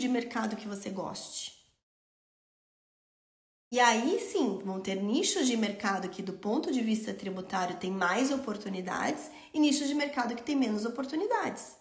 de mercado que você goste. E aí sim, vão ter nichos de mercado que do ponto de vista tributário tem mais oportunidades e nichos de mercado que tem menos oportunidades.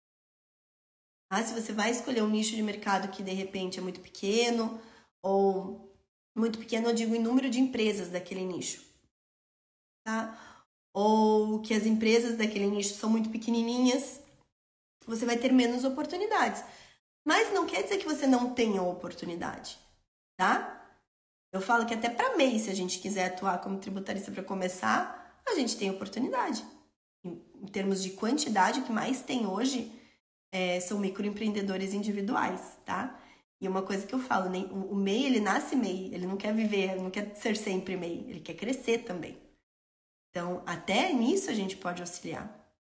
Se você vai escolher um nicho de mercado que de repente é muito pequeno, ou muito pequeno eu digo em número de empresas daquele nicho, tá? Ou que as empresas daquele nicho são muito pequenininhas, você vai ter menos oportunidades. Mas não quer dizer que você não tenha oportunidade, tá? Eu falo que até para MEI, se a gente quiser atuar como tributarista para começar, a gente tem oportunidade. Em termos de quantidade, o que mais tem hoje são microempreendedores individuais, tá? E uma coisa que eu falo, o MEI, ele nasce MEI, ele não quer viver, não quer ser sempre MEI, ele quer crescer também. Então, até nisso a gente pode auxiliar.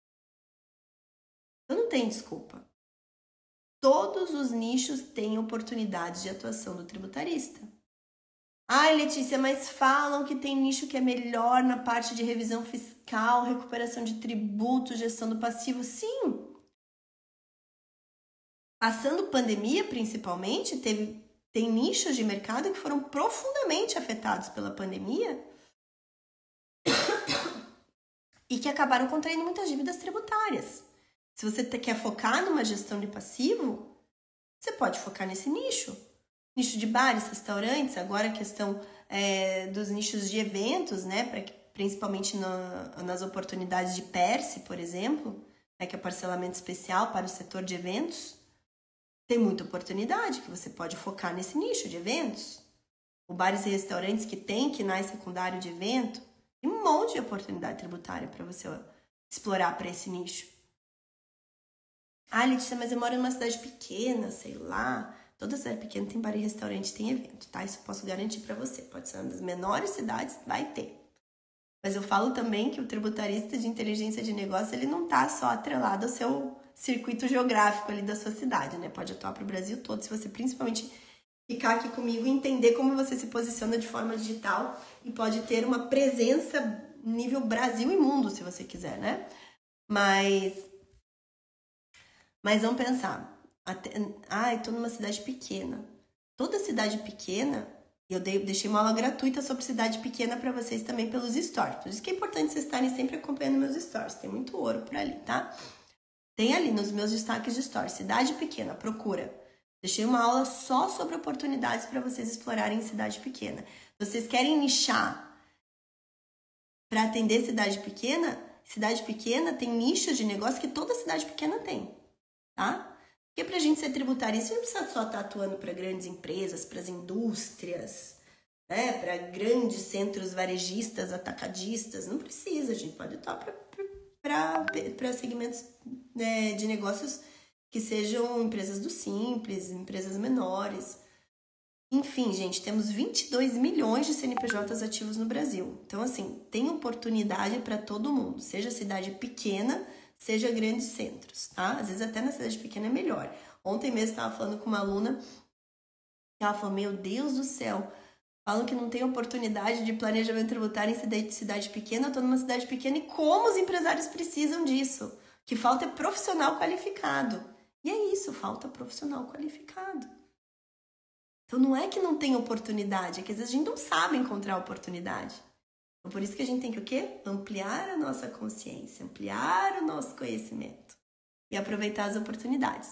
Então, não tem desculpa. Todos os nichos têm oportunidades de atuação do tributarista. Ai, Letícia, mas falam que tem nicho que é melhor na parte de revisão fiscal, recuperação de tributos, gestão do passivo. Sim! Passando pandemia, principalmente, tem nichos de mercado que foram profundamente afetados pela pandemia e que acabaram contraindo muitas dívidas tributárias. Se você quer focar numa gestão de passivo, você pode focar nesse nicho. Nicho de bares, restaurantes, agora a questão dos nichos de eventos, né? Principalmente nas oportunidades de PERSE, por exemplo, né, que é parcelamento especial para o setor de eventos. Tem muita oportunidade que você pode focar nesse nicho de eventos. O bares e restaurantes que tem KNAI secundário de evento, tem um monte de oportunidade tributária para você explorar para esse nicho. Letícia, mas eu moro numa cidade pequena, sei lá. Toda cidade pequena tem bar e restaurante, tem evento, tá? Isso eu posso garantir para você. Pode ser uma das menores cidades, vai ter. Mas eu falo também que o tributarista de inteligência de negócio, ele não tá só atrelado ao seu circuito geográfico ali da sua cidade, né? Pode atuar para o Brasil todo, se você principalmente ficar aqui comigo e entender como você se posiciona de forma digital e pode ter uma presença nível Brasil e mundo, se você quiser, né? Mas vamos pensar. Eu tô numa cidade pequena. Toda cidade pequena, eu deixei uma aula gratuita sobre cidade pequena para vocês também pelos stories. Por isso que é importante vocês estarem sempre acompanhando meus stories. Tem muito ouro por ali, tá? Tem ali nos meus destaques de stories. Cidade pequena, procura. Deixei uma aula só sobre oportunidades para vocês explorarem cidade pequena. Vocês querem nichar para atender cidade pequena? Cidade pequena tem nichos de negócio que toda cidade pequena tem, tá? Porque pra gente ser tributarista, a gente não precisa só estar atuando para grandes empresas, para as indústrias, né? Para grandes centros varejistas, atacadistas. Não precisa, a gente pode atuar para segmentos, né, de negócios que sejam empresas do Simples, empresas menores. Enfim, gente, temos 22 milhões de CNPJs ativos no Brasil. Então, assim, tem oportunidade para todo mundo, seja cidade pequena, seja grandes centros, tá? Às vezes até na cidade pequena é melhor. Ontem mesmo estava falando com uma aluna, ela falou, meu Deus do céu, falam que não tem oportunidade de planejamento tributário em cidade pequena, eu estou numa cidade pequena e como os empresários precisam disso? Que falta é profissional qualificado. E é isso, falta profissional qualificado. Então não é que não tem oportunidade, é que às vezes a gente não sabe encontrar oportunidade. Então por isso que a gente tem que o quê? Ampliar a nossa consciência, ampliar o nosso conhecimento e aproveitar as oportunidades.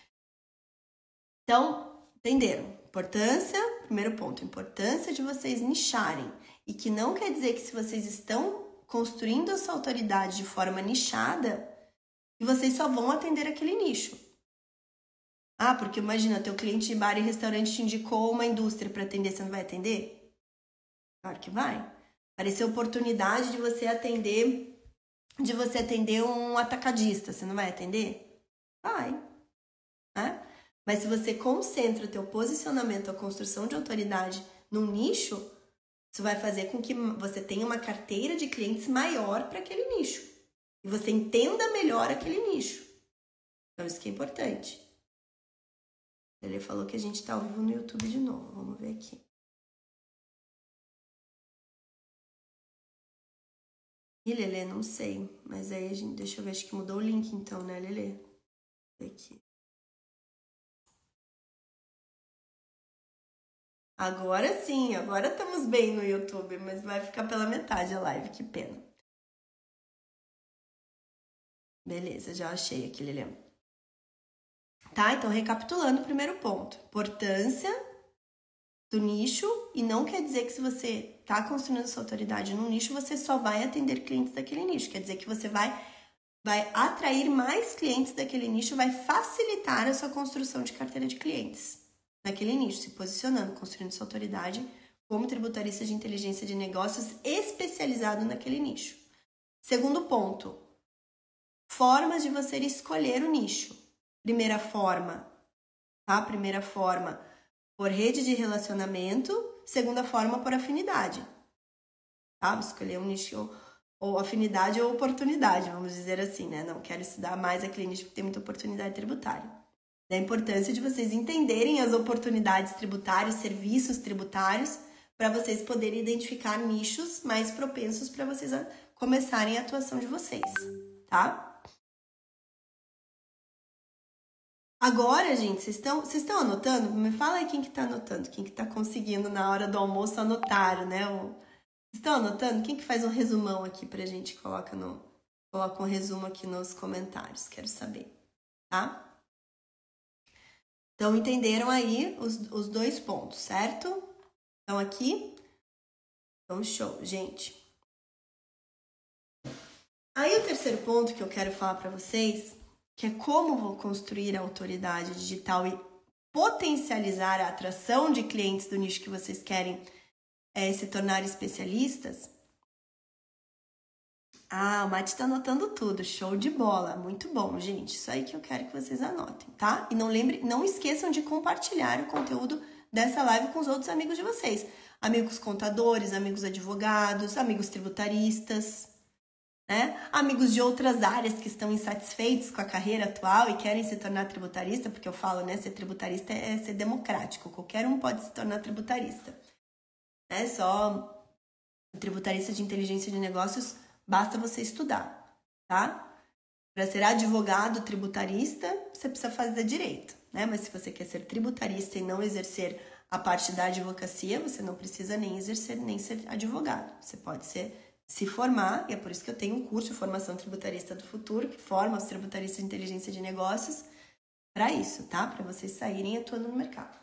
Então, entenderam? Importância, primeiro ponto, importância de vocês nicharem. E que não quer dizer que se vocês estão construindo a sua autoridade de forma nichada, que vocês só vão atender aquele nicho. Porque imagina, teu cliente de bar e restaurante te indicou uma indústria para atender, você não vai atender? Claro que vai. Apareceu oportunidade de você atender um atacadista, você não vai atender? Vai. Né? Mas se você concentra o teu posicionamento, a construção de autoridade num nicho, isso vai fazer com que você tenha uma carteira de clientes maior para aquele nicho. E você entenda melhor aquele nicho. Então isso que é importante. Ele falou que a gente tá ao vivo no YouTube de novo. Vamos ver aqui. Ih, Lelê, não sei. Mas aí a gente... Deixa eu ver, acho que mudou o link então, né, Lelê? Vou ver aqui. Agora sim, agora estamos bem no YouTube, mas vai ficar pela metade a live, que pena. Beleza, já achei aqui, Lilian. Tá, então recapitulando o primeiro ponto. Importância do nicho, e não quer dizer que se você está construindo sua autoridade num nicho, você só vai atender clientes daquele nicho. Quer dizer que você vai atrair mais clientes daquele nicho, vai facilitar a sua construção de carteira de clientes naquele nicho, se posicionando, construindo sua autoridade como tributarista de inteligência de negócios especializado naquele nicho. Segundo ponto, formas de você escolher o nicho. Primeira forma, tá? Primeira forma, por rede de relacionamento. Segunda forma, por afinidade. Tá? Vou escolher um nicho ou afinidade ou oportunidade, vamos dizer assim, né? Não quero estudar mais aquele nicho porque tem muita oportunidade tributária. Da importância de vocês entenderem as oportunidades tributárias, serviços tributários, para vocês poderem identificar nichos mais propensos para vocês começarem a atuação de vocês, tá? Agora, gente, vocês estão anotando? Me fala aí quem que tá anotando, quem que tá conseguindo na hora do almoço anotar, né? Vocês estão anotando? Quem que faz um resumão aqui pra gente? Coloca um resumo aqui nos comentários, quero saber, tá? Então, entenderam aí os dois pontos, certo? Então, aqui. Então, show, gente. Aí, o terceiro ponto que eu quero falar pra vocês, que é como vou construir a autoridade digital e potencializar a atração de clientes do nicho que vocês querem se tornar especialistas. Ah, o Mati tá anotando tudo, show de bola, muito bom, gente. Isso aí que eu quero que vocês anotem, tá? E não esqueçam de compartilhar o conteúdo dessa live com os outros amigos de vocês. Amigos contadores, amigos advogados, amigos tributaristas, né? Amigos de outras áreas que estão insatisfeitos com a carreira atual e querem se tornar tributarista, porque eu falo, né? Ser tributarista é ser democrático, qualquer um pode se tornar tributarista. É só tributarista de inteligência de negócios. Basta você estudar, tá? Para ser advogado tributarista, você precisa fazer direito, né? Mas se você quer ser tributarista e não exercer a parte da advocacia, você não precisa nem exercer, nem ser advogado. Você pode se formar, e é por isso que eu tenho um curso, Formação Tributarista do Futuro, que forma os tributaristas de inteligência de negócios para isso, tá? Para vocês saírem atuando no mercado.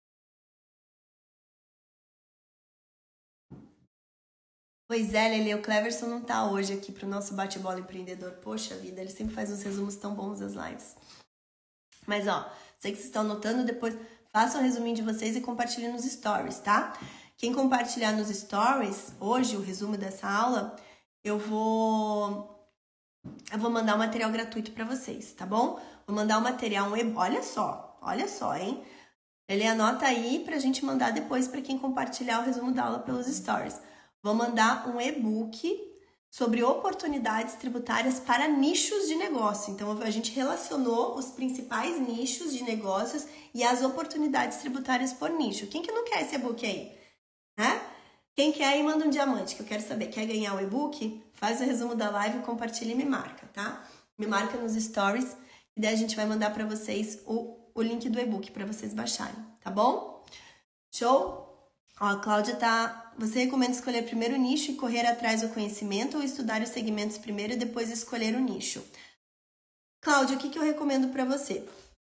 Pois é, Lele, o Cleverson não tá hoje aqui pro nosso bate-bola empreendedor. Poxa vida, ele sempre faz uns resumos tão bons das lives. Mas, ó, sei que vocês estão anotando, depois façam um resuminho de vocês e compartilhem nos stories, tá? Quem compartilhar nos stories, hoje, o resumo dessa aula, eu vou mandar um material gratuito para vocês, tá bom? Vou mandar um material, olha só, hein? Ele anota aí pra gente mandar depois para quem compartilhar o resumo da aula pelos stories. Vou mandar um e-book sobre oportunidades tributárias para nichos de negócio. Então, a gente relacionou os principais nichos de negócios e as oportunidades tributárias por nicho. Quem que não quer esse e-book aí? Né? Quem quer aí, manda um diamante, que eu quero saber. Quer ganhar o e-book? Faz o resumo da live, compartilha e me marca, tá? Me marca nos stories e daí a gente vai mandar para vocês o link do e-book para vocês baixarem, tá bom? Show? Ó, a Cláudia Você recomenda escolher primeiro o nicho e correr atrás do conhecimento ou estudar os segmentos primeiro e depois escolher o nicho? Cláudia, o que eu recomendo para você?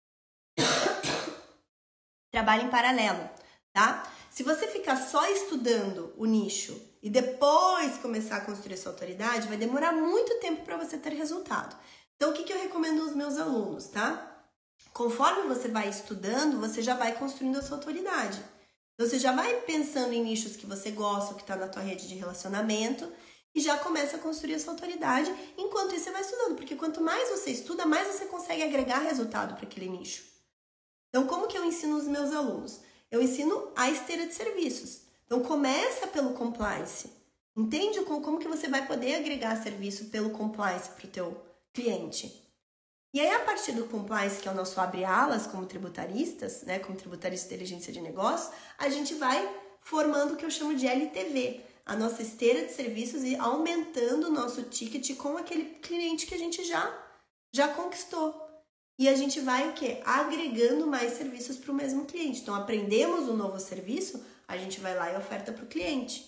Trabalhe em paralelo, tá? Se você ficar só estudando o nicho e depois começar a construir sua autoridade, vai demorar muito tempo para você ter resultado. Então, o que eu recomendo aos meus alunos, tá? Conforme você vai estudando, você já vai construindo a sua autoridade. Você já vai pensando em nichos que você gosta, que está na tua rede de relacionamento, e já começa a construir a sua autoridade. Enquanto isso, você vai estudando, porque quanto mais você estuda, mais você consegue agregar resultado para aquele nicho. Então, como que eu ensino os meus alunos? Eu ensino a esteira de serviços. Então, começa pelo compliance. Entende como que você vai poder agregar serviço pelo compliance para o teu cliente? E aí, a partir do compliance, que é o nosso abre-alas como tributaristas, né, como tributarista de inteligência de negócio, a gente vai formando o que eu chamo de LTV, a nossa esteira de serviços e aumentando o nosso ticket com aquele cliente que a gente já conquistou. e a gente vai o quê? Agregando mais serviços para o mesmo cliente. Então, aprendemos um novo serviço, a gente vai lá e oferta para o cliente.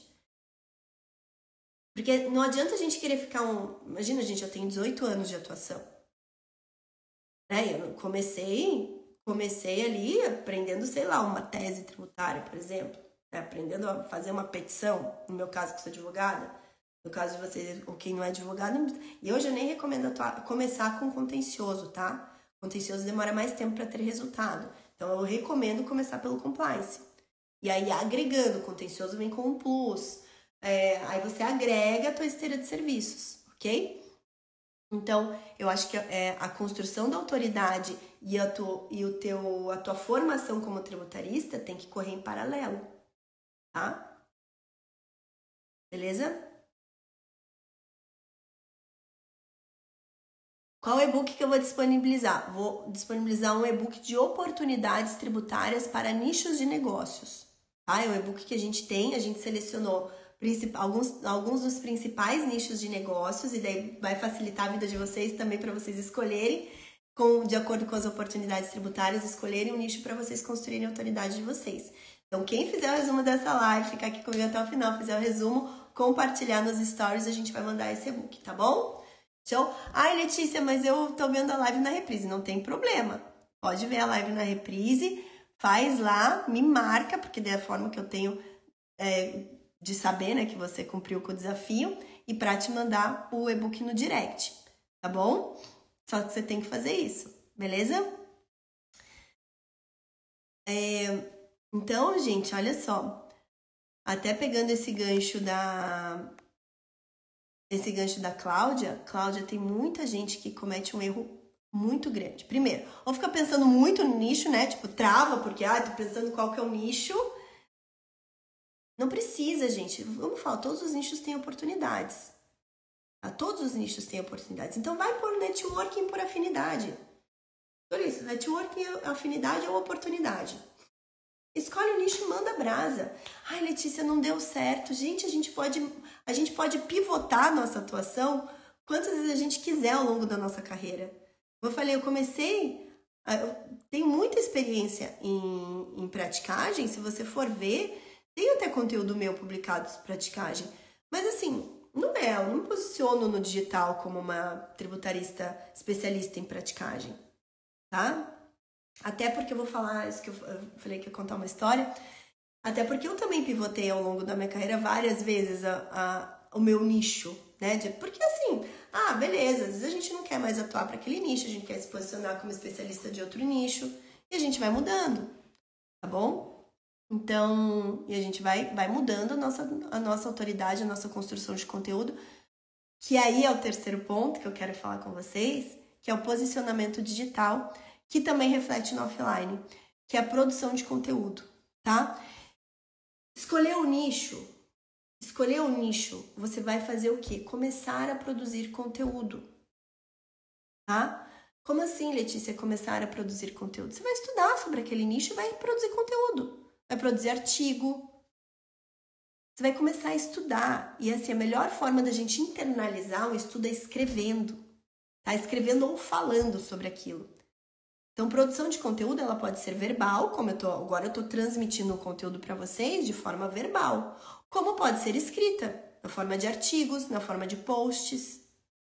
Porque não adianta a gente querer ficar Imagina, gente, eu tenho 18 anos de atuação. Eu comecei ali aprendendo, sei lá, uma tese tributária, por exemplo. Aprendendo a fazer uma petição, no meu caso, que sou advogada. No caso de vocês, ou quem não é advogado. E hoje eu nem recomendo começar com contencioso, tá? Contencioso demora mais tempo para ter resultado. Então, eu recomendo começar pelo compliance. E aí, agregando, o contencioso vem com um plus. Aí você agrega a tua esteira de serviços, ok? Então, eu acho que a construção da autoridade e a tua formação como tributarista tem que correr em paralelo, tá? Beleza? Qual e-book que eu vou disponibilizar? Vou disponibilizar um e-book de oportunidades tributárias para nichos de negócios. Tá? É um e-book que a gente selecionou alguns dos principais nichos de negócios, e daí vai facilitar a vida de vocês também para vocês escolherem, de acordo com as oportunidades tributárias, escolherem um nicho para vocês construírem a autoridade de vocês. Então, quem fizer o resumo dessa live, ficar aqui comigo até o final, fizer o resumo, compartilhar nos stories, a gente vai mandar esse e-book, tá bom? Show? Ai, Letícia, mas eu tô vendo a live na reprise. Não tem problema. Pode ver a live na reprise, faz lá, me marca, porque é a forma que eu tenho de saber, né, que você cumpriu com o desafio, e para te mandar o e-book no direct, tá bom? Só que você tem que fazer isso, beleza? Então, gente, olha só. Até pegando esse gancho da Cláudia, tem muita gente que comete um erro muito grande. Primeiro, ou fica pensando muito no nicho, né? Tipo, trava, porque, tô pensando qual que é o nicho. Não precisa, gente. Vamos falar, todos os nichos têm oportunidades. Tá? Todos os nichos têm oportunidades. Então, vai por networking por afinidade. Por isso, networking, afinidade ou oportunidade. Escolhe o nicho e manda brasa. Ai, Letícia, não deu certo. Gente, a gente pode pivotar a nossa atuação quantas vezes a gente quiser ao longo da nossa carreira. Como eu falei, eu tenho muita experiência em praticagem. Se você for ver, tem até conteúdo meu publicado de praticagem. Mas assim, eu não me posiciono no digital como uma tributarista especialista em praticagem, tá? Até porque eu vou falar isso que eu falei que ia contar uma história. Até porque eu também pivotei ao longo da minha carreira várias vezes o meu nicho, né? Porque assim, beleza, às vezes a gente não quer mais atuar para aquele nicho, a gente quer se posicionar como especialista de outro nicho e a gente vai mudando, tá bom? Então, e a gente vai mudando a nossa autoridade, a nossa construção de conteúdo, que aí é o terceiro ponto que eu quero falar com vocês, que é o posicionamento digital, que também reflete no offline, que é a produção de conteúdo, tá? Escolher o nicho, você vai fazer o quê? Começar a produzir conteúdo, tá? Como assim, Letícia, começar a produzir conteúdo? Você vai estudar sobre aquele nicho e vai produzir conteúdo, vai produzir artigo, você vai começar a estudar. E assim, a melhor forma da gente internalizar o estudo é escrevendo, tá? Escrevendo ou falando sobre aquilo. Então, produção de conteúdo, ela pode ser verbal, como agora eu tô transmitindo o conteúdo para vocês de forma verbal, como pode ser escrita, na forma de artigos, na forma de posts,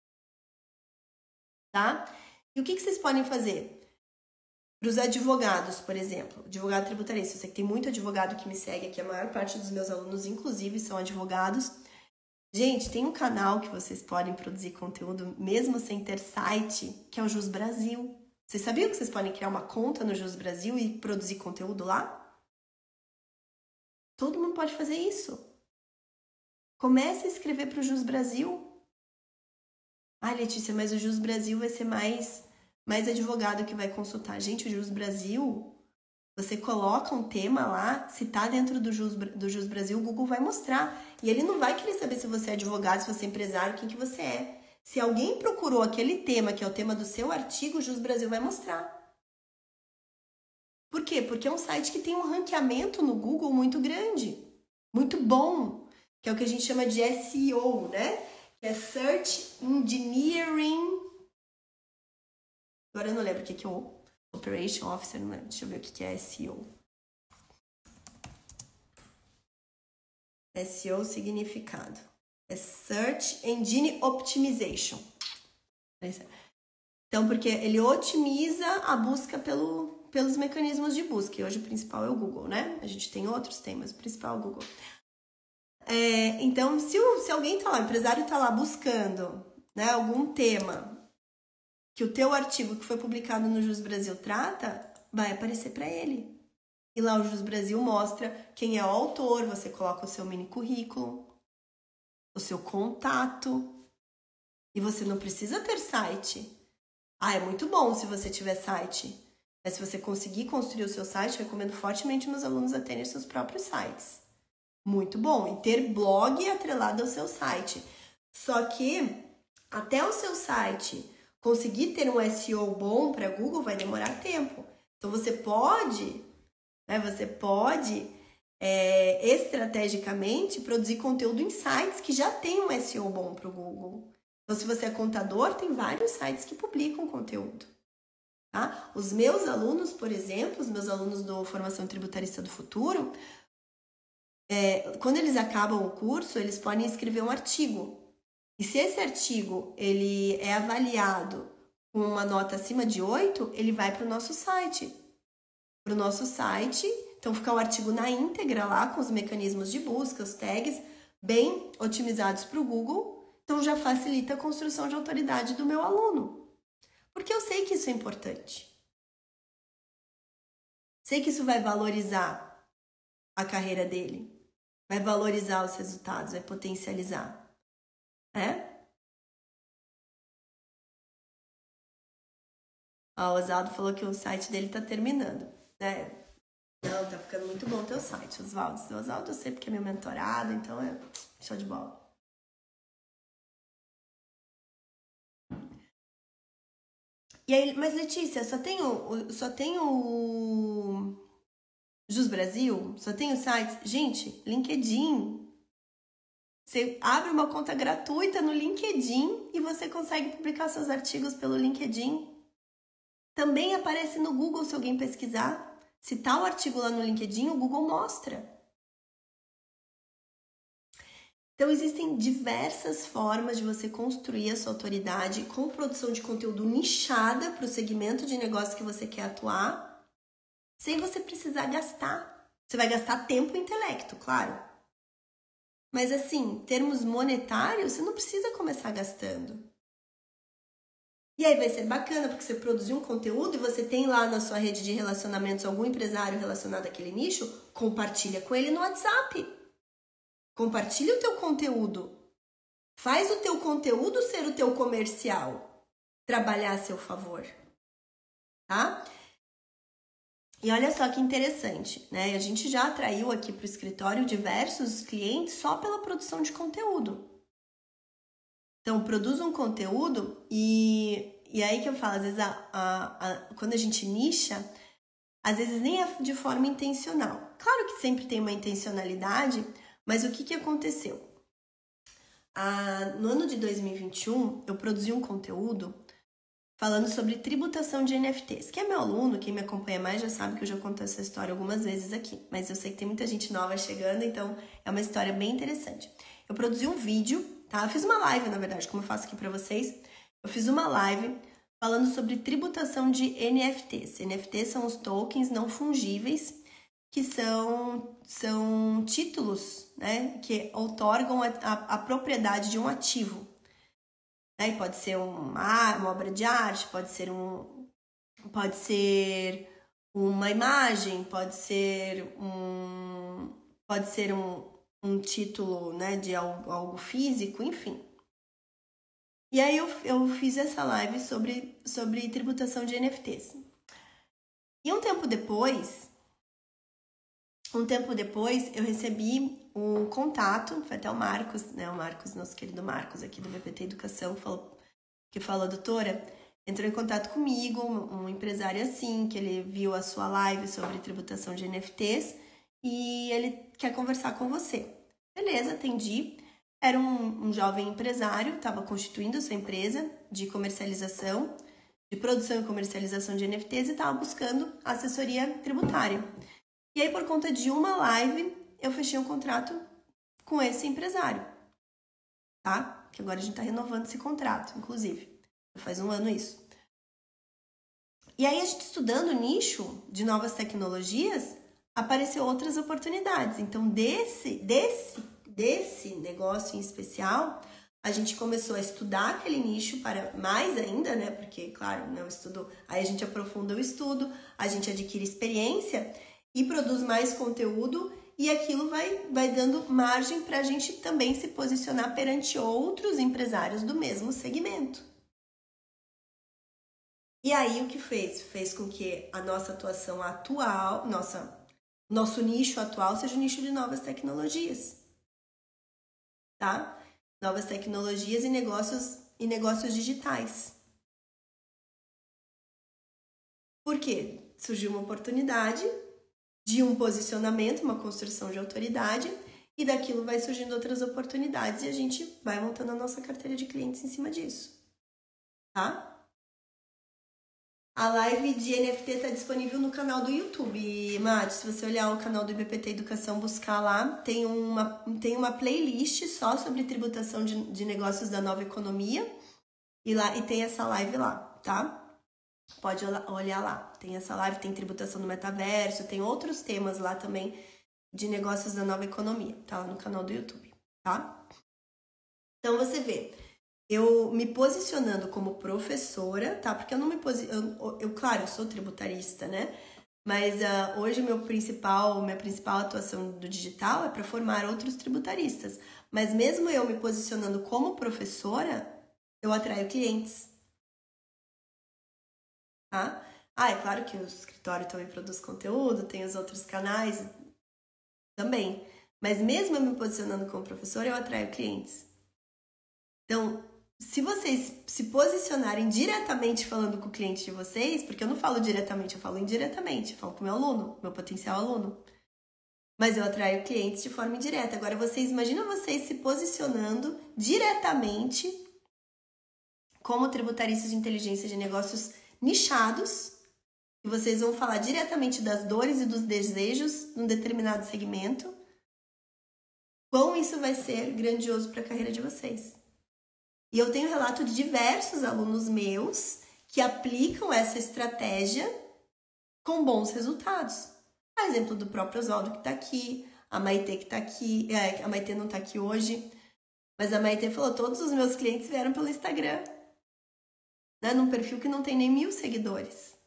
tá? E o que vocês podem fazer? Para os advogados, por exemplo, advogado tributarista, eu sei que tem muito advogado que me segue aqui, a maior parte dos meus alunos, inclusive, são advogados. Gente, tem um canal que vocês podem produzir conteúdo, mesmo sem ter site, que é o Jus Brasil. Vocês sabiam que vocês podem criar uma conta no Jus Brasil e produzir conteúdo lá? Todo mundo pode fazer isso. Comece a escrever para o Jus Brasil. Letícia, mas o Jus Brasil vai ser mais advogado que vai consultar. Gente, o Jus Brasil, você coloca um tema lá, se tá dentro do Jus Brasil, o Google vai mostrar. E ele não vai querer saber se você é advogado, se você é empresário, quem que você é. Se alguém procurou aquele tema, que é o tema do seu artigo, o Jus Brasil vai mostrar. Por quê? Porque é um site que tem um ranqueamento no Google muito grande, muito bom, que é o que a gente chama de SEO, né? Que é Search Engineering. Agora eu não lembro o que é o Operation Officer, não lembro. Deixa eu ver o que é SEO. SEO significado. É Search Engine Optimization. Então, porque ele otimiza a busca pelos mecanismos de busca. E hoje o principal é o Google, né? A gente tem outros temas, o principal é o Google. Então, se alguém tá lá, o empresário tá lá buscando, né, algum tema que o teu artigo que foi publicado no Jus Brasil trata, vai aparecer para ele. E lá o Jus Brasil mostra quem é o autor, você coloca o seu mini currículo, o seu contato. E você não precisa ter site. É muito bom se você tiver site. Mas se você conseguir construir o seu site, eu recomendo fortemente meus alunos a terem seus próprios sites. Muito bom. E ter blog atrelado ao seu site. Só que até o seu site conseguir ter um SEO bom para Google vai demorar tempo. Então você pode, estrategicamente produzir conteúdo em sites que já tem um SEO bom para o Google. Então, se você é contador, tem vários sites que publicam conteúdo. Tá? Os meus alunos, por exemplo, os meus alunos do Formação Tributarista do Futuro, quando eles acabam o curso, eles podem escrever um artigo. E se esse artigo ele é avaliado com uma nota acima de 8, ele vai para o nosso site. Então fica o artigo na íntegra lá, com os mecanismos de busca, os tags, bem otimizados para o Google. Então já facilita a construção de autoridade do meu aluno. Porque eu sei que isso é importante. Sei que isso vai valorizar a carreira dele. Vai valorizar os resultados, vai potencializar. O Oswaldo falou que o site dele tá terminando. Não, tá ficando muito bom o teu site, Oswaldo. Oswaldo eu sei porque é meu mentorado, então é show de bola. E aí, mas Letícia, só tem o Jus Brasil? Só tem o site? Gente, LinkedIn. Você abre uma conta gratuita no LinkedIn e você consegue publicar seus artigos pelo LinkedIn. Também aparece no Google se alguém pesquisar. Se tá o artigo lá no LinkedIn, o Google mostra. Então, existem diversas formas de você construir a sua autoridade com produção de conteúdo nichada para o segmento de negócio que você quer atuar, sem você precisar gastar. Você vai gastar tempo e intelecto, claro. Mas assim, em termos monetários, você não precisa começar gastando. E aí vai ser bacana, porque você produziu um conteúdo e você tem lá na sua rede de relacionamentos algum empresário relacionado àquele nicho, compartilha com ele no WhatsApp. Compartilha o teu conteúdo. Faz o teu conteúdo ser o teu comercial. Trabalhar a seu favor. Tá? E olha só que interessante, né? A gente já atraiu aqui para o escritório diversos clientes só pela produção de conteúdo. Então, produz um conteúdo e aí que eu falo, às vezes quando a gente nicha, às vezes nem é de forma intencional. Claro que sempre tem uma intencionalidade, mas o que aconteceu? No ano de 2021, eu produzi um conteúdo falando sobre tributação de NFTs. Quem é meu aluno, quem me acompanha mais já sabe que eu já contei essa história algumas vezes aqui. Mas eu sei que tem muita gente nova chegando, então é uma história bem interessante. Eu produzi um vídeo, tá? Eu fiz uma live, na verdade, como eu faço aqui para vocês. Eu fiz uma live falando sobre tributação de NFTs. NFTs são os tokens não fungíveis, que são títulos, né, que outorgam a propriedade de um ativo. Né? Pode ser uma obra de arte, pode ser uma imagem, pode ser um título, né, de algo físico, enfim. E aí eu fiz essa live sobre tributação de NFTs. E um tempo depois eu recebi um contato, foi até o Marcos, né? O Marcos, nosso querido Marcos aqui do VPT Educação, que falou, doutora, entrou em contato comigo, um empresário assim, que ele viu a sua live sobre tributação de NFTs e ele quer conversar com você. Beleza, atendi. Era um jovem empresário, estava constituindo sua empresa de comercialização de produção e comercialização de NFTs e estava buscando assessoria tributária. E aí, por conta de uma live, eu fechei um contrato com esse empresário, tá? Que agora a gente está renovando esse contrato, inclusive. Faz um ano isso. E aí, a gente estudando o nicho de novas tecnologias, apareceu outras oportunidades. Então, desse negócio em especial, a gente começou a estudar aquele nicho para mais ainda, né? Porque, claro, não estudo. Aí a gente aprofunda o estudo, a gente adquire experiência e produz mais conteúdo, e aquilo vai dando margem para a gente também se posicionar perante outros empresários do mesmo segmento. E aí o que fez? Fez com que a nossa atuação atual, nosso nicho atual seja o nicho de novas tecnologias, tá? Novas tecnologias e negócios digitais. Por quê? Surgiu uma oportunidade de um posicionamento, uma construção de autoridade, e daquilo vai surgindo outras oportunidades e a gente vai montando a nossa carteira de clientes em cima disso, tá? A live de NFT está disponível no canal do YouTube, Mati. Se você olhar o canal do IBPT Educação, buscar lá, tem uma playlist só sobre tributação de negócios da nova economia e tem essa live lá, tá? Pode olhar lá. Tem essa live, tem tributação do metaverso, tem outros temas lá também de negócios da nova economia. Tá lá no canal do YouTube, tá? Então você vê, eu me posicionando como professora, tá? Porque eu não me posiciono... Claro, eu sou tributarista, né? Mas hoje minha principal atuação do digital é para formar outros tributaristas. Mas mesmo eu me posicionando como professora, eu atraio clientes. Tá? É claro que o escritório também produz conteúdo, tem os outros canais também. Mas mesmo eu me posicionando como professora, eu atraio clientes. Então, se vocês se posicionarem diretamente falando com o cliente de vocês, porque eu não falo diretamente, eu falo indiretamente, eu falo com o meu aluno, meu potencial aluno. Mas eu atraio clientes de forma indireta. Agora, imaginam vocês se posicionando diretamente como tributaristas de inteligência de negócios nichados, e vocês vão falar diretamente das dores e dos desejos num determinado segmento. Quão isso vai ser grandioso para a carreira de vocês. E eu tenho relato de diversos alunos meus que aplicam essa estratégia com bons resultados. A exemplo do próprio Oswaldo que está aqui, a Maitê que está aqui, a Maitê não está aqui hoje, mas a Maitê falou, todos os meus clientes vieram pelo Instagram, né, num perfil que não tem nem 1000 seguidores.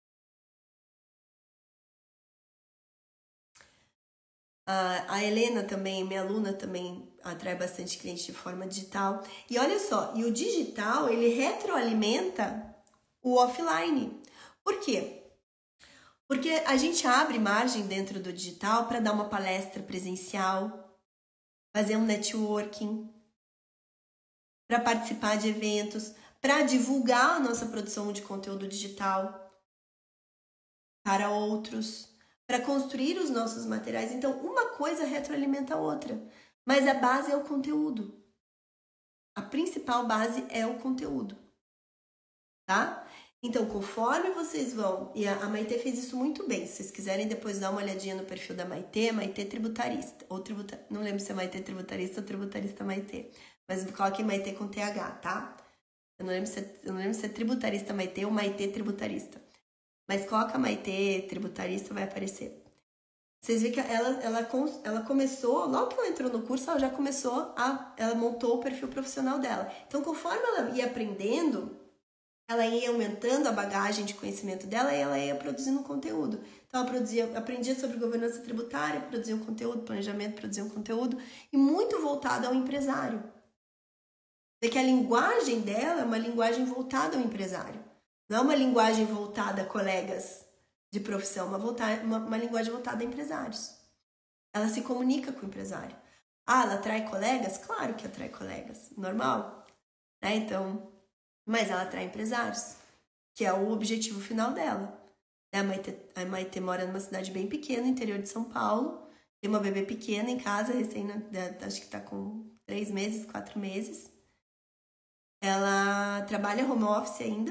A Helena também, minha aluna, também atrai bastante cliente de forma digital. E olha só, e o digital, ele retroalimenta o offline. Por quê? Porque a gente abre margem dentro do digital para dar uma palestra presencial, fazer um networking, para participar de eventos, para divulgar a nossa produção de conteúdo digital para outros, para construir os nossos materiais. Então, uma coisa retroalimenta a outra, mas a base é o conteúdo. A principal base é o conteúdo, tá? Então, conforme vocês vão... E a Maitê fez isso muito bem. Se vocês quiserem depois dar uma olhadinha no perfil da Maitê, Maitê Tributarista. Não lembro se é Maitê Tributarista ou Tributarista Maitê. Mas coloquem Maitê com TH, tá? Eu não lembro se é Tributarista Maitê ou Maitê Tributarista. Mas coloca Maitê Tributarista, vai aparecer. Vocês veem que ela começou, logo que ela entrou no curso, ela já começou ela montou o perfil profissional dela. Então, conforme ela ia aprendendo, ela ia aumentando a bagagem de conhecimento dela e ela ia produzindo conteúdo. Então, ela aprendia sobre governança tributária, produzia um conteúdo, planejamento, produzia um conteúdo, e muito voltado ao empresário. Porque a linguagem dela é uma linguagem voltada ao empresário. Não é uma linguagem voltada a colegas de profissão, uma linguagem voltada a empresários. Ela se comunica com o empresário. Ela atrai colegas? Claro que atrai colegas, normal. Né? Então, mas ela atrai empresários, que é o objetivo final dela. A Maitê mora numa cidade bem pequena, no interior de São Paulo. Tem uma bebê pequena em casa, acho que está com 3 meses, 4 meses. Ela trabalha home office ainda,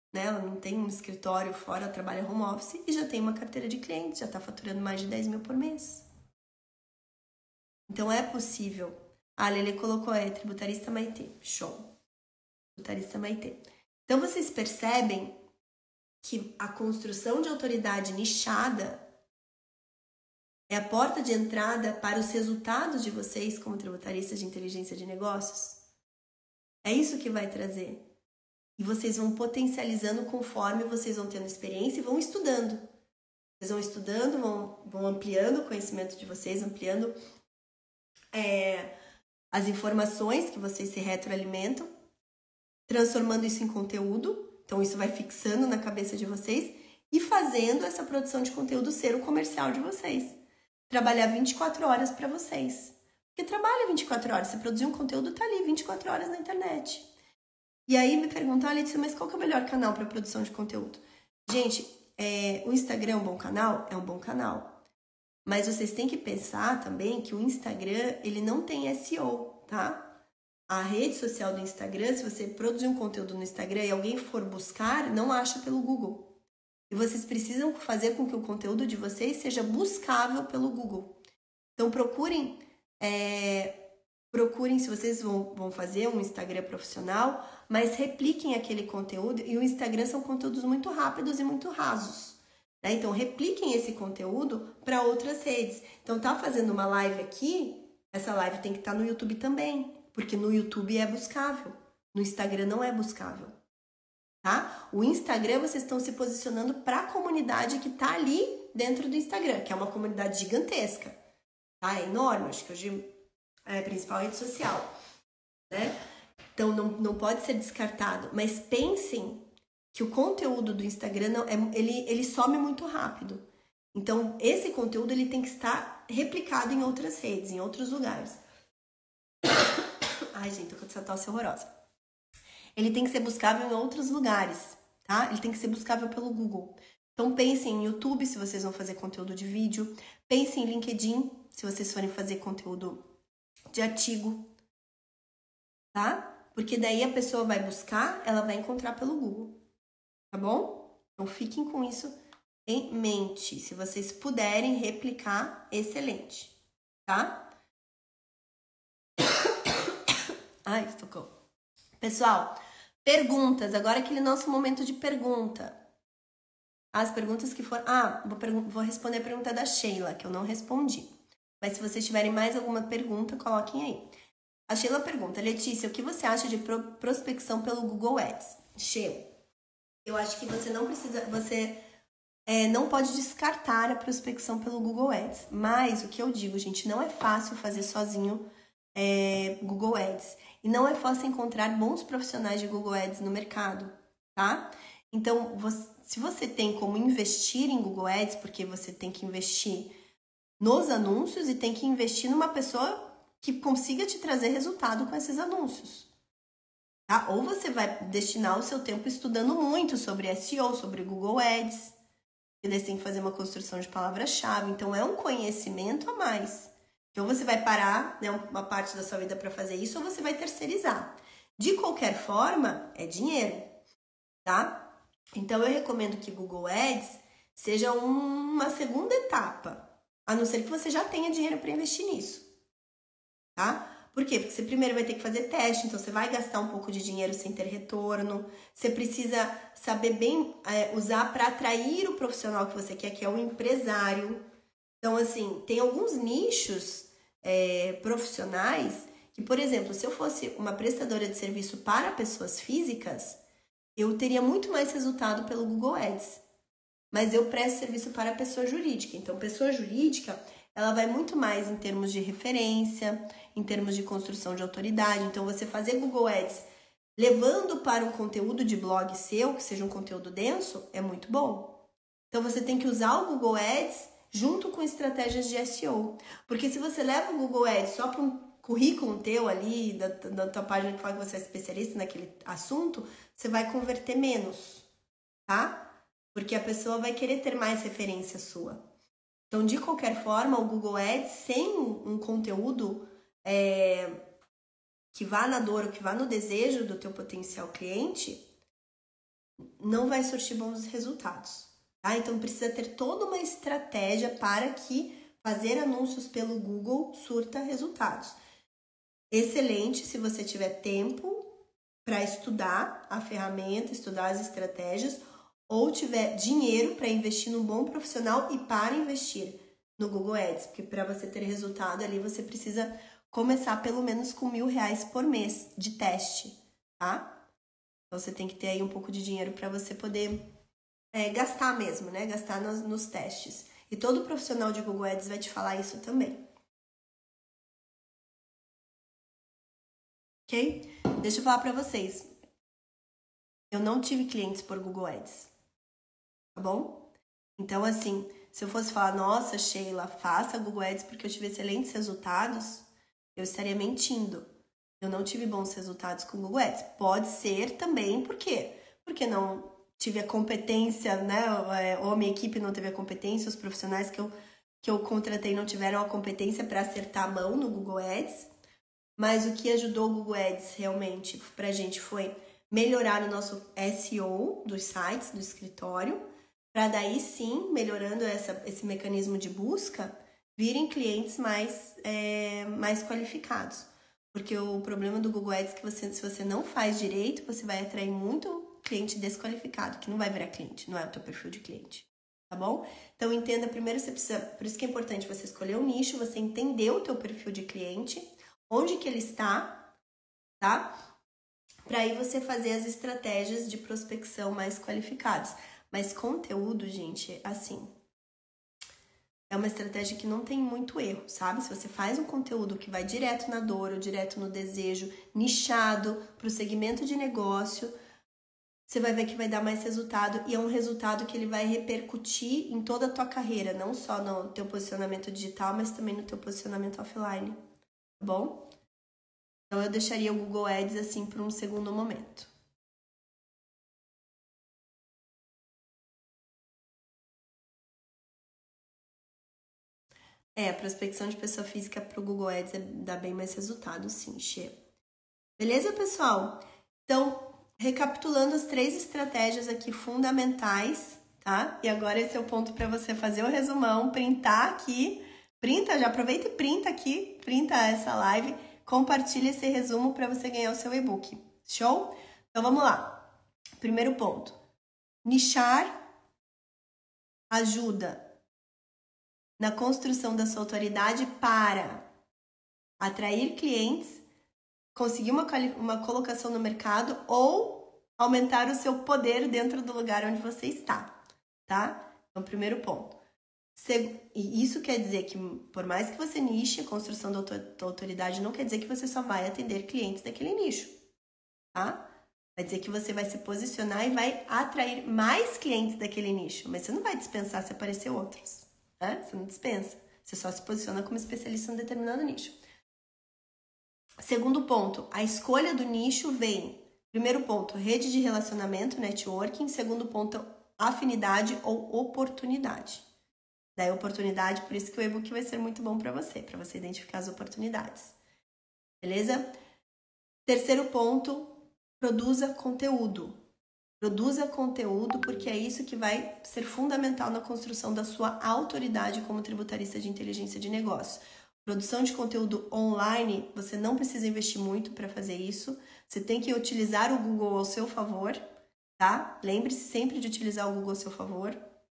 né? Ela não tem um escritório fora, ela trabalha home office e já tem uma carteira de clientes, já está faturando mais de 10 mil por mês. Então é possível. A Lele colocou tributarista Maitê. Show. Tributarista Maitê. Então vocês percebem que a construção de autoridade nichada é a porta de entrada para os resultados de vocês como tributaristas de inteligência de negócios? É isso que vai trazer. E vocês vão potencializando conforme vocês vão tendo experiência e vão estudando. Vocês vão estudando, vão ampliando o conhecimento de vocês, ampliando as informações que vocês se retroalimentam, transformando isso em conteúdo. Então, isso vai fixando na cabeça de vocês e fazendo essa produção de conteúdo ser o comercial de vocês. Trabalhar 24 horas para vocês. Porque trabalha 24 horas. Você produzir um conteúdo, tá ali 24 horas na internet. E aí me perguntam, Letícia, mas qual que é o melhor canal para produção de conteúdo? Gente, o Instagram é um bom canal? É um bom canal. Mas vocês têm que pensar também que o Instagram, ele não tem SEO, tá? A rede social do Instagram, se você produzir um conteúdo no Instagram e alguém for buscar, não acha pelo Google. E vocês precisam fazer com que o conteúdo de vocês seja buscável pelo Google. Então procurem, se vocês vão fazer um Instagram profissional, mas repliquem aquele conteúdo. E o Instagram são conteúdos muito rápidos e muito rasos. Né? Então repliquem esse conteúdo para outras redes. Então tá fazendo uma live aqui, essa live tem que estar no YouTube também. Porque no YouTube é buscável, no Instagram não é buscável, tá? O Instagram vocês estão se posicionando para a comunidade que tá ali dentro do Instagram, que é uma comunidade gigantesca, tá? É enorme, acho que hoje é a principal rede social, né? Então não pode ser descartado, mas pensem que o conteúdo do Instagram ele some muito rápido. Então esse conteúdo ele tem que estar replicado em outras redes, em outros lugares. Ai, gente, tô com essa tosse horrorosa. Ele tem que ser buscável em outros lugares, tá? Ele tem que ser buscável pelo Google. Então, pensem em YouTube, se vocês vão fazer conteúdo de vídeo. Pensem em LinkedIn, se vocês forem fazer conteúdo de artigo, tá? Porque daí a pessoa vai buscar, ela vai encontrar pelo Google, tá bom? Então, fiquem com isso em mente. Se vocês puderem replicar, excelente, tá? Ai, tocou. Pessoal, perguntas. Agora é aquele nosso momento de pergunta. As perguntas que foram... vou responder a pergunta da Sheila, que eu não respondi. Mas se vocês tiverem mais alguma pergunta, coloquem aí. A Sheila pergunta, Letícia, o que você acha de prospecção pelo Google Ads? Sheila, eu acho que você não precisa... Você não pode descartar a prospecção pelo Google Ads. Mas o que eu digo, gente, não é fácil fazer sozinho Google Ads. E não é fácil encontrar bons profissionais de Google Ads no mercado, tá? Então, se você tem como investir em Google Ads, porque você tem que investir nos anúncios e tem que investir numa pessoa que consiga te trazer resultado com esses anúncios, tá? Ou você vai destinar o seu tempo estudando muito sobre SEO, sobre Google Ads, e daí você tem que fazer uma construção de palavra-chave. Então, é um conhecimento a mais. Então, você vai parar, né, uma parte da sua vida para fazer isso ou você vai terceirizar. De qualquer forma, é dinheiro, tá? Então, eu recomendo que Google Ads seja uma segunda etapa, a não ser que você já tenha dinheiro para investir nisso, tá? Por quê? Porque você primeiro vai ter que fazer teste, então você vai gastar um pouco de dinheiro sem ter retorno. Você precisa saber bem usar para atrair o profissional que você quer, que é o empresário. Então, assim, tem alguns nichos profissionais que, por exemplo, se eu fosse uma prestadora de serviço para pessoas físicas, eu teria muito mais resultado pelo Google Ads. Mas eu presto serviço para pessoa jurídica. Então, pessoa jurídica, ela vai muito mais em termos de referência, em termos de construção de autoridade. Então, você fazer Google Ads levando para um conteúdo de blog seu, que seja um conteúdo denso, é muito bom. Então, você tem que usar o Google Ads junto com estratégias de SEO. Porque se você leva o Google Ads só para um currículo teu ali, da tua página que fala que você é especialista naquele assunto, você vai converter menos, tá? Porque a pessoa vai querer ter mais referência sua. Então, de qualquer forma, o Google Ads, sem um conteúdo que vá na dor ou que vá no desejo do teu potencial cliente, não vai surtir bons resultados, tá? Então precisa ter toda uma estratégia para que fazer anúncios pelo Google surta resultados. Excelente se você tiver tempo para estudar a ferramenta, estudar as estratégias, ou tiver dinheiro para investir num bom profissional e para investir no Google Ads, porque para você ter resultado ali você precisa começar pelo menos com R$1.000 por mês de teste, tá? Então você tem que ter aí um pouco de dinheiro para você poder gastar mesmo, né? Gastar nos testes. E todo profissional de Google Ads vai te falar isso também. Ok? Deixa eu falar para vocês. Eu não tive clientes por Google Ads, tá bom? Então, assim, se eu fosse falar, nossa, Sheila, faça Google Ads porque eu tive excelentes resultados, eu estaria mentindo. Eu não tive bons resultados com Google Ads. Pode ser também, por quê? Porque não tive a competência, né? Ou a minha equipe não teve a competência, os profissionais que eu contratei não tiveram a competência para acertar a mão no Google Ads. Mas o que ajudou o Google Ads realmente pra gente foi melhorar o nosso SEO dos sites, do escritório, para daí sim, melhorando esse mecanismo de busca, virem clientes mais qualificados. Porque o problema do Google Ads é que se você não faz direito, você vai atrair muito cliente desqualificado, que não vai virar cliente, não é o teu perfil de cliente, tá bom? Então entenda, primeiro você precisa, por isso que é importante você escolher um nicho, você entender o teu perfil de cliente, onde que ele está, tá? Para aí você fazer as estratégias de prospecção mais qualificadas. Mas conteúdo, gente, assim, é uma estratégia que não tem muito erro, sabe? Se você faz um conteúdo que vai direto na dor ou direto no desejo, nichado para o segmento de negócio, você vai ver que vai dar mais resultado e é um resultado que ele vai repercutir em toda a tua carreira, não só no teu posicionamento digital, mas também no teu posicionamento offline, tá bom? Então eu deixaria o Google Ads assim para um segundo momento. A prospecção de pessoa física para o Google Ads dá bem mais resultado, sim, Xê. Beleza, pessoal? Então, recapitulando as 3 estratégias aqui fundamentais, tá? E agora esse é o ponto para você fazer o resumão, printar aqui, já aproveita e printa aqui, printa essa live, compartilha esse resumo para você ganhar o seu e-book. Show? Então vamos lá. Primeiro ponto. Nichar ajuda na construção da sua autoridade para atrair clientes, conseguir uma colocação no mercado ou aumentar o seu poder dentro do lugar onde você está, tá? Então, primeiro ponto. E isso quer dizer que, por mais que você niche a construção da tua autoridade, não quer dizer que você só vai atender clientes daquele nicho, tá? Vai dizer que você vai se posicionar e vai atrair mais clientes daquele nicho, mas você não vai dispensar se aparecer outros, né? Você não dispensa, você só se posiciona como especialista em um determinado nicho. Segundo ponto, a escolha do nicho vem, primeiro ponto, rede de relacionamento, networking, segundo ponto, afinidade ou oportunidade. Daí oportunidade, por isso que o e-book vai ser muito bom para você identificar as oportunidades. Beleza? Terceiro ponto, produza conteúdo. Produza conteúdo porque é isso que vai ser fundamental na construção da sua autoridade como tributarista de inteligência de negócio. Produção de conteúdo online, você não precisa investir muito para fazer isso. Você tem que utilizar o Google ao seu favor, tá? Lembre-se sempre de utilizar o Google ao seu favor.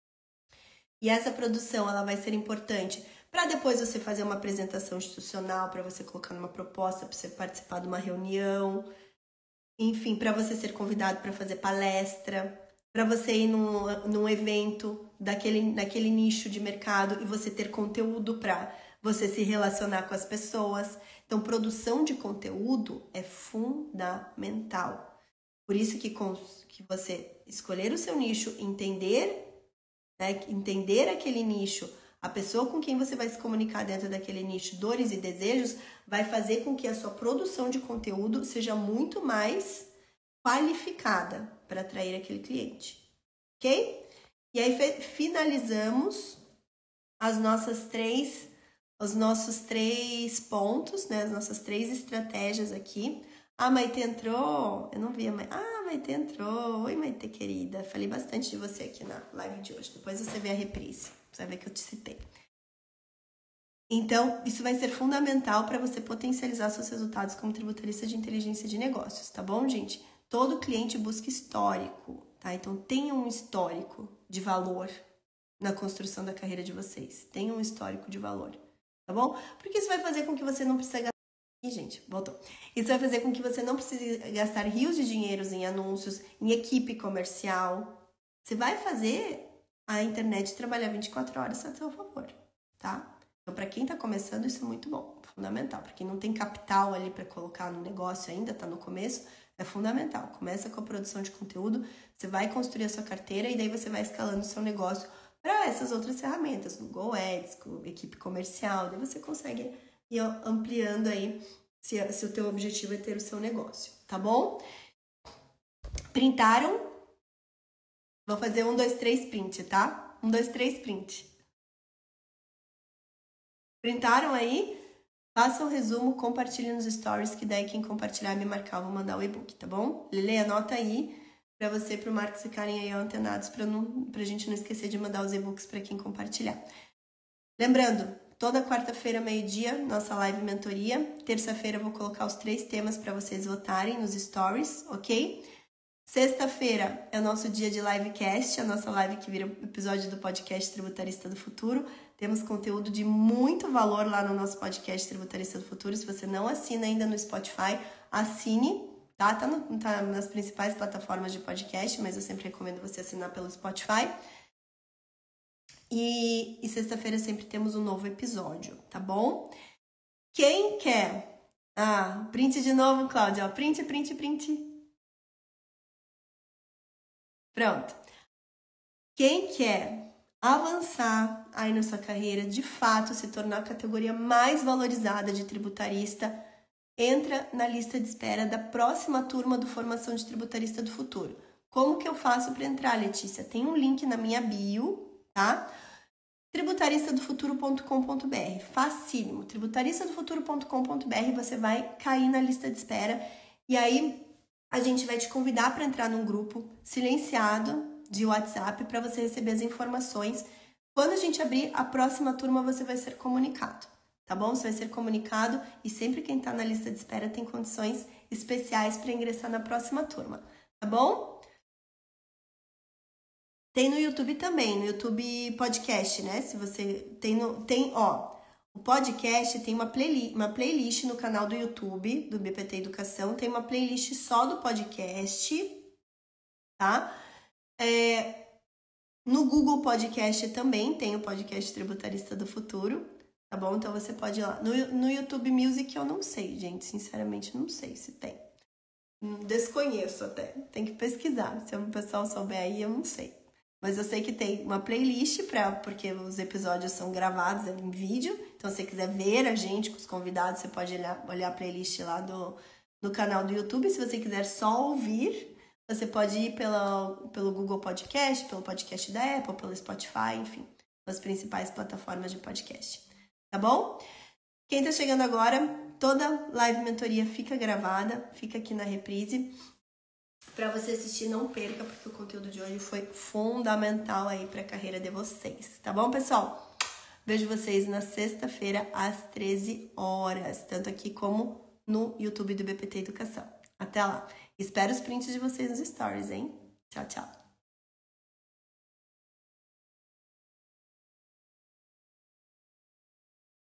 E essa produção, ela vai ser importante para depois você fazer uma apresentação institucional, para você colocar numa proposta, para você participar de uma reunião, enfim, para você ser convidado para fazer palestra, para você ir num evento daquele nicho de mercado e você ter conteúdo para você se relacionar com as pessoas. Então, produção de conteúdo é fundamental. Por isso que você escolher o seu nicho, entender aquele nicho, a pessoa com quem você vai se comunicar dentro daquele nicho, dores e desejos, vai fazer com que a sua produção de conteúdo seja muito mais qualificada para atrair aquele cliente, ok? E aí finalizamos os nossos 3 pontos, né? As nossas 3 estratégias aqui. A Maite entrou, eu não vi a Maite. Maite entrou. Oi, Maite querida. Falei bastante de você aqui na live de hoje. Depois você vê a reprise. Você vai ver que eu te citei. Então, isso vai ser fundamental para você potencializar seus resultados como tributarista de inteligência de negócios, tá bom, gente? Todo cliente busca histórico, tá? Então, tenha um histórico de valor na construção da carreira de vocês. Tenha um histórico de valor, tá bom? Porque isso vai fazer com que você não precise gastar... Ih, gente, voltou. Isso vai fazer com que você não precise gastar rios de dinheiros em anúncios, em equipe comercial. Você vai fazer a internet trabalhar 24 horas a seu favor, tá? Então, para quem está começando, isso é muito bom, fundamental. Para quem não tem capital ali para colocar no negócio ainda, está no começo, é fundamental. Começa com a produção de conteúdo, você vai construir a sua carteira e daí você vai escalando o seu negócio para essas outras ferramentas, no Google Ads, com equipe comercial, daí você consegue ir ampliando aí se o teu objetivo é ter o seu negócio, tá bom? Printaram? Vou fazer 1, 2, 3 print, tá? 1, 2, 3 print. Printaram aí? Faça um resumo, compartilhe nos stories, que daí quem compartilhar me marcar, eu vou mandar o e-book, tá bom? Lele, anota aí pra você e pro Marcos ficarem aí antenados pra gente não esquecer de mandar os e-books pra quem compartilhar. Lembrando, toda quarta-feira, meio-dia, nossa live mentoria. Terça-feira eu vou colocar os 3 temas pra vocês votarem nos stories, ok? Sexta-feira é o nosso dia de livecast, a nossa live que vira episódio do podcast Tributarista do Futuro. Temos conteúdo de muito valor lá no nosso podcast Tributarista do Futuro. Se você não assina ainda no Spotify, assine, tá? Tá nas principais plataformas de podcast, mas eu sempre recomendo você assinar pelo Spotify. E sexta-feira sempre temos um novo episódio, tá bom? Quem quer? Print de novo, Cláudia. Print, print, print. Pronto. Quem quer avançar aí na sua carreira, de fato se tornar a categoria mais valorizada de tributarista, entra na lista de espera da próxima turma do Formação de Tributarista do Futuro. Como que eu faço para entrar, Letícia? Tem um link na minha bio, tá? tributaristadofuturo.com.br. Facílimo. tributaristadofuturo.com.br, você vai cair na lista de espera e aí a gente vai te convidar para entrar num grupo silenciado de WhatsApp para você receber as informações. Quando a gente abrir a próxima turma, você vai ser comunicado, tá bom? Você vai ser comunicado e sempre quem está na lista de espera tem condições especiais para ingressar na próxima turma, tá bom? Tem no YouTube também, no YouTube Podcast, né? Se você o podcast tem uma playlist no canal do YouTube, do BPT Educação, tem uma playlist só do podcast, tá? No Google Podcast também tem o podcast Tributarista do Futuro, tá bom? Então você pode ir lá. No YouTube Music eu não sei, gente, sinceramente não sei se tem. Desconheço até, tem que pesquisar. Se o pessoal souber aí, eu não sei. Mas eu sei que tem uma playlist, porque os episódios são gravados em vídeo. Então, se você quiser ver a gente com os convidados, você pode olhar a playlist lá no canal do YouTube. Se você quiser só ouvir, você pode ir pelo Google Podcast, pelo podcast da Apple, pelo Spotify, enfim, as principais plataformas de podcast. Tá bom? Quem tá chegando agora, toda live mentoria fica gravada, fica aqui na reprise. Para você assistir, não perca, porque o conteúdo de hoje foi fundamental aí para a carreira de vocês, tá bom, pessoal? Vejo vocês na sexta-feira às 13 horas, tanto aqui como no YouTube do BPT Educação. Até lá. Espero os prints de vocês nos stories, hein? Tchau, tchau.